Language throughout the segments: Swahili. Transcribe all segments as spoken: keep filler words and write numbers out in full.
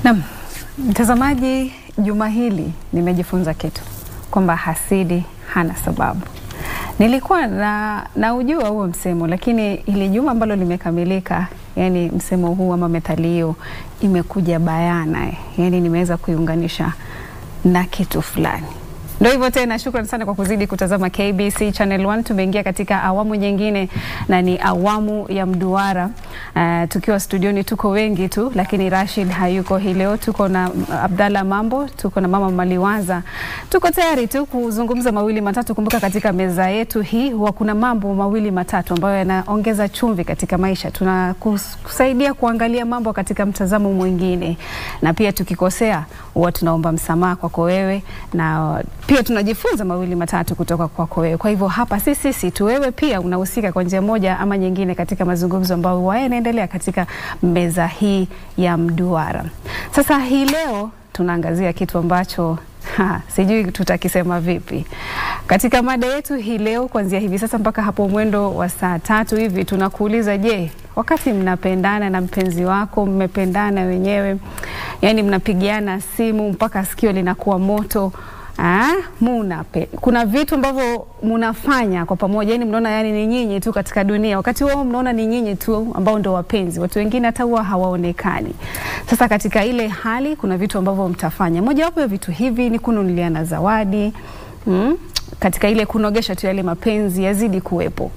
Naam, mtazamaji, juma hili nimejifunza kitu kwamba hasidi hana sababu. Nilikuwa na na ujua huo msemo, lakini ile juma ambalo limekamilika, yani msemo huu ama methali hiyo imekuja bayana, yani nimeweza kuiunganisha na kitu fulani. Ndio hivyo tena, shukrani sana kwa kuzidi kutazama K B C Channel one. Tumeingia katika awamu nyingine na ni awamu ya Mduara. Uh, tukiwa studioni tuko wengi tu, lakini Rashid hayuko hii leo. Tuko na Abdalla Mambo, tuko na mama Maliwaza. Tuko tayari tu kuzungumza mawili matatu. Kumbuka katika meza yetu hii huwa kuna mambo mawili matatu ambayo yanaongeza chumvi katika maisha. Tunakusaidia kuangalia mambo katika mtazamo mwingine. Na pia tukikosea huwa tunaomba msamaha kwako wewe, na pia tunajifunza mawili matatu kutoka kwako wewe. Kwa hivyo hapa si sisi tu, wewe pia unahusika kwa njia moja ama nyingine katika mazungumzo ambayo yanaendelea katika meza hii ya Mduara. Sasa hii leo tunaangazia kitu ambacho ha, sijui tutakisema vipi. Katika mada yetu hii leo, kuanzia hivi sasa mpaka hapo mwendo wa saa tatu hivi, tunakuuliza, je, wakati mnapendana na mpenzi wako, mmependana wenyewe, yani mnapigiana simu mpaka sikio linakuwa moto, Ah, munape. Kuna vitu ambavyo mnafanya kwa pamoja, yani mnaona yani ni nyinyi tu katika dunia. Wakati wao mnaona ni nyinyi tu ambao ndio wapenzi. Watu wengine hata huwa hawaonekani. Sasa katika ile hali kuna vitu ambavyo mtafanya. Moja wapo ya vitu hivi ni kununuliana zawadi. Hmm? Katika ile kunogesha tu yale mapenzi yazidi kuwepo.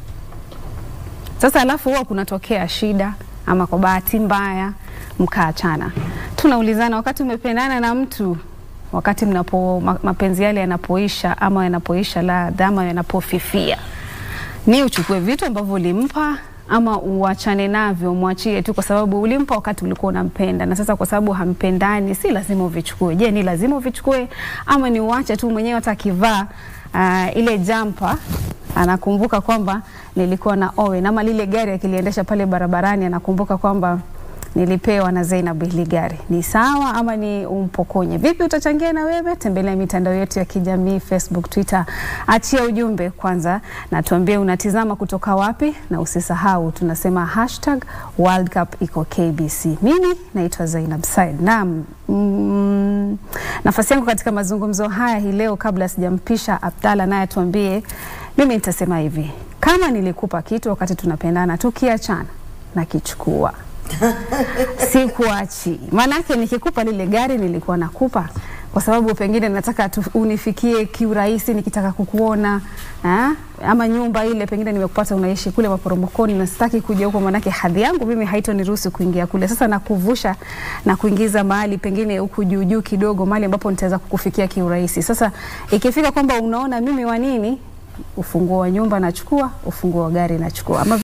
Sasa alafu huwa kunatokea shida ama kwa bahati mbaya mkaachana. Tunaulizana, wakati umependana na mtu, wakati mnapo mapenzi yale yanapoisha ama yanapoisha ladha ama yanapofifia, ni uchukue vitu ambavyo ulimpa ama uachane navyo, mwachie tu, kwa sababu ulimpa wakati ulikuwa unampenda, na sasa kwa sababu hampendani si lazima uvichukue. Je, ni lazima uvichukue ama ni uache tu mwenyewe? Hata akivaa uh, ile jumper anakumbuka kwamba nilikuwa na Owen, ama lile gari akiliendesha pale barabarani anakumbuka kwamba nilipewa na Zainab hili gari. Ni sawa ama ni umpokonye? Vipi utachangia na wewe? Tembelea mitandao yetu ya kijamii, Facebook, Twitter. Achia ujumbe kwanza na tuambie unatizama kutoka wapi, na usisahau tunasema hashtag World Cup iko K B C. Mimi naitwa Zainab Said. Naam, mm, nafasi yangu katika mazungumzo haya hii leo, kabla sijampisha Abdalla naye tuambie, mimi nitasema hivi: kama nilikupa kitu wakati tunapendana, tukiachana na kichukua. Sikuachi. Manake nikikupa lile gari nilikuwa nakupa kwa sababu pengine nataka unifikie kiurahisi nikitaka kukuona, ha? Ama nyumba ile pengine nimekupata unaishi kule maporomokoni na sitaki kuja huko, manake hadhi yangu mimi haitoniruhusu kuingia kule. Sasa nakuvusha na kuingiza mahali pengine huku juu juu kidogo, mahali ambapo nitaweza kukufikia kiurahisi. Sasa ikifika kwamba unaona mimi wa nini, ufunguo wa nyumba nachukua, ufunguo wa gari nachukua. Ama